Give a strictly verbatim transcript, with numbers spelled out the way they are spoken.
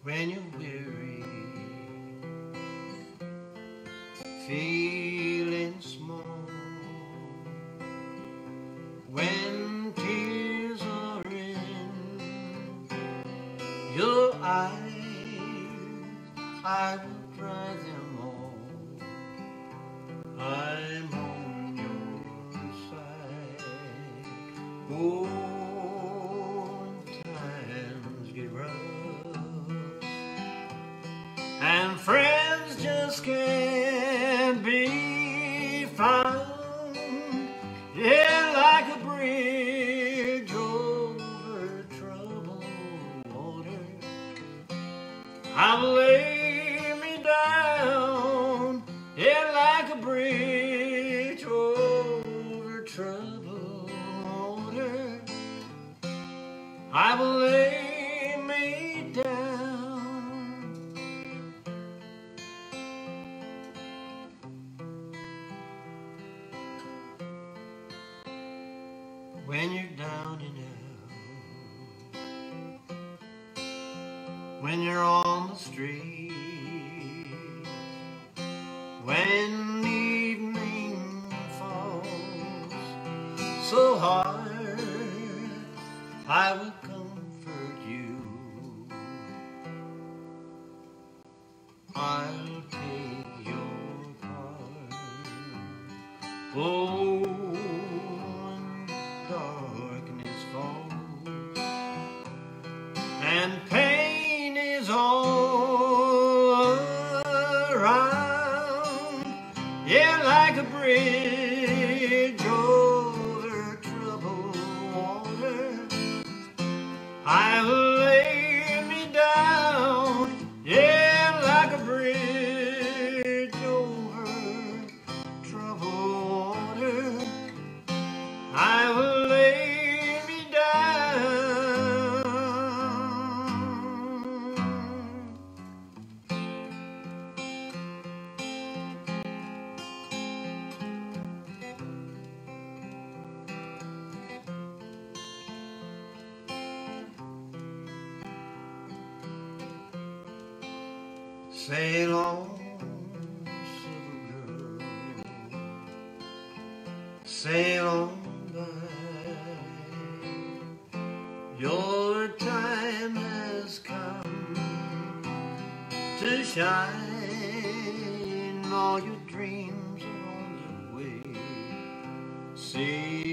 when you're weary, feeling small, when tears are in your eyes, I will dry them all. I'm on your side. Oh, when times get rough and friends just can't be found, yeah, like a bridge over troubled water, I will lay me down, yeah, like a bridge over troubled water, I will lay me down. When you're down and out, when you're on the street, when evening falls so hard, I will comfort you. I'll take your part. Oh, when darkness falls and pain is all around, yeah, like a bridge over troubled water, I will lay me down, yeah, like a bridge over troubled water, I will lay me down. Sail on, silver girl, sail on by. Your time has come to shine. All your dreams are on the way. See